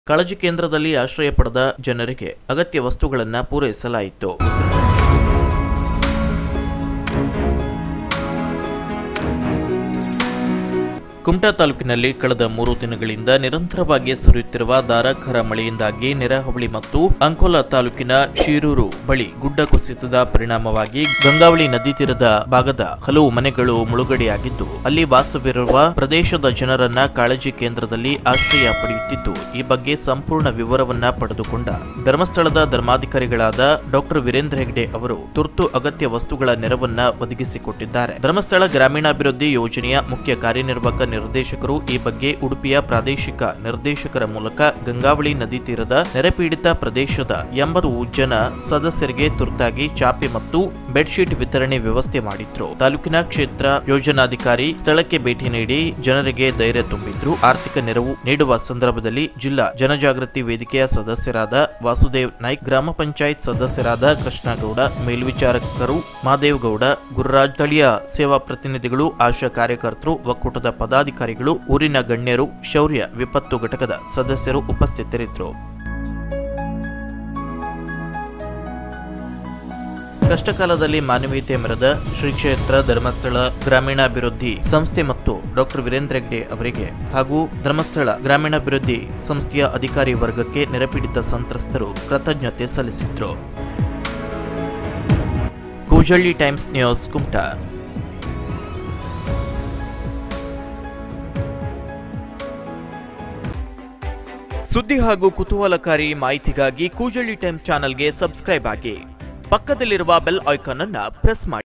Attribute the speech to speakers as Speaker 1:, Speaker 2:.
Speaker 1: ಕಾಳಜಿ ಕೇಂದ್ರದಲ್ಲಿ ಆಶ್ರಯ ಪಡೆದ ಜನರಿಗೆ ಅಗತ್ಯ ವಸ್ತುಗಳನ್ನು ಪೂರೈಸಲಾಯಿತು. ಕುಮಟಾ ತಾಲೂಕಿನಲ್ಲಿ ಕಳೆದ 3 ದಿನಗಳಿಂದ ನಿರಂತರವಾಗಿ ಸುರಿಯುತ್ತಿರುವ ಧಾರಾಕಾರ ಮಳೆಯಿಂದಾಗಿ ನೆರೆಹಾವಳಿ ಮತ್ತು ಅಂಕೋಲಾ ತಾಲೂಕಿನ ಶೀರೂರು ಬಳಿ ಗುಡ್ಡ ಕುಸಿತದ ಪರಿಣಾಮವಾಗಿ ಗಂಗಾವಳಿ ನದಿ ತೀರದ ಭಾಗದ ಹಲವು ಮನೆಗಳು ಮುಳುಗಡೆಯಾಗಿದ್ದು, ಅಲ್ಲಿ ವಾಸವಿರುವ ಪ್ರದೇಶದ ಜನರನ್ನ ಕಾಳಜಿ ಕೇಂದ್ರದಲ್ಲಿ ಆಶ್ರಯ ಪಡೆಯುತ್ತಿದ್ದು, ಈ ಬಗ್ಗೆ ಸಂಪೂರ್ಣ ವಿವರವನ್ನ ಪಡೆದುಕೊಂಡ ಧರ್ಮಸ್ಥಳದ ಧರ್ಮಾಧಿಕಾರಿಗಳಾದ ಡಾ ವೀರೇಂದ್ರ ಹೆಗ್ಡೆ ಅವರು ತುರ್ತು ಅಗತ್ಯ ವಸ್ತುಗಳ ನೆರವನ್ನ ಒದಗಿಸಿಕೊಟ್ಟಿದ್ದಾರೆ. ಧರ್ಮಸ್ಥಳ ಗ್ರಾಮೀಣಾಭಿವೃದ್ಧಿ ಯೋಜನೆಯ ಮುಖ್ಯ ಕಾರ್ಯನಿರ್ವಾಹಕ ನಿರ್ದೇಶಕರು ಈ ಬಗ್ಗೆ ಉಡುಪಿಯ ಪ್ರಾದೇಶಿಕ ನಿರ್ದೇಶಕರ ಮೂಲಕ ಗಂಗಾವಳಿ ನದಿ ತೀರದ ನೆರೆಪೀಡಿತ ಪ್ರದೇಶದ 80 ಜನ ಸದಸ್ಯರಿಗೆ ತುರ್ತಾಗಿ ಚಾಪೆ ಮತ್ತು ಬೆಡ್ಶೀಟ್ ವಿತರಣೆ ವ್ಯವಸ್ಥೆ ಮಾಡಿದ್ರು. ತಾಲೂಕಿನ ಕ್ಷೇತ್ರ ಯೋಜನಾಧಿಕಾರಿ ಸ್ಥಳಕ್ಕೆ ಭೇಟಿ ನೀಡಿ ಜನರಿಗೆ ಧೈರ್ಯ ತುಂಬಿದ್ರು. ಆರ್ಥಿಕ ನೆರವು ನೀಡುವ ಸಂದರ್ಭದಲ್ಲಿ ಜಿಲ್ಲಾ ಜನಜಾಗೃತಿ ವೇದಿಕೆಯ ಸದಸ್ಯರಾದ ವಾಸುದೇವ್ ನಾಯ್ಕ್, ಗ್ರಾಮ ಪಂಚಾಯತ್ ಸದಸ್ಯರಾದ ಕೃಷ್ಣಗೌಡ, ಮೇಲ್ವಿಚಾರಕರು ಮಹಾದೇವ್ ಗೌಡ, ಗುರುರಾಜ್, ಸ್ಥಳೀಯ ಸೇವಾ ಪ್ರತಿನಿಧಿಗಳು, ಆಶಾ ಕಾರ್ಯಕರ್ತರು, ಒಕ್ಕೂಟದ ಪದಾಧಿಕಾರಿಗಳು, ಊರಿನ ಗಣ್ಯರು, ಶೌರ್ಯ ವಿಪತ್ತು ಘಟಕದ ಸದಸ್ಯರು ಉಪಸ್ಥಿತರಿದ್ದರು. ಕಷ್ಟಕಾಲದಲ್ಲಿ ಮಾನವೀಯತೆ ಮೆರೆದ ಶ್ರೀ ಕ್ಷೇತ್ರ ಧರ್ಮಸ್ಥಳ ಗ್ರಾಮೀಣಾಭಿವೃದ್ಧಿ ಸಂಸ್ಥೆ ಮತ್ತು ಡಾ ವೀರೇಂದ್ರ ಹೆಗ್ಡೆ ಅವರಿಗೆ ಹಾಗೂ ಧರ್ಮಸ್ಥಳ ಗ್ರಾಮೀಣಾಭಿವೃದ್ಧಿ ಸಂಸ್ಥೆಯ ಅಧಿಕಾರಿ ವರ್ಗಕ್ಕೆ ನೆರೆಪೀಡಿತ ಸಂತ್ರಸ್ತರು ಕೃತಜ್ಞತೆ ಸಲ್ಲಿಸಿದ್ರು. Koojalli times news, Kumta. ಸುದ್ದಿ ಹಾಗೂ ಕುತೂಹಲಕಾರಿ ಮಾಹಿತಿಗಾಗಿ ಕೂಜಳ್ಳಿ ಟೈಮ್ಸ್ ಚಾನೆಲ್ಗೆ ಸಬ್ಸ್ಕ್ರೈಬ್ ಆಗಿ. ಪಕ್ಕದಲ್ಲಿರುವ ಬೆಲ್ ಐಕಾನ್ ಅನ್ನು ಪ್ರೆಸ್ ಮಾಡಿ.